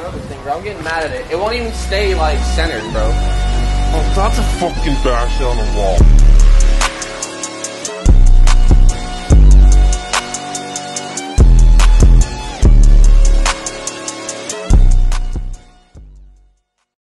know this thing, bro. I'm getting mad at it. It won't even stay, like, centered, bro. I'm about to fucking bash it on the wall.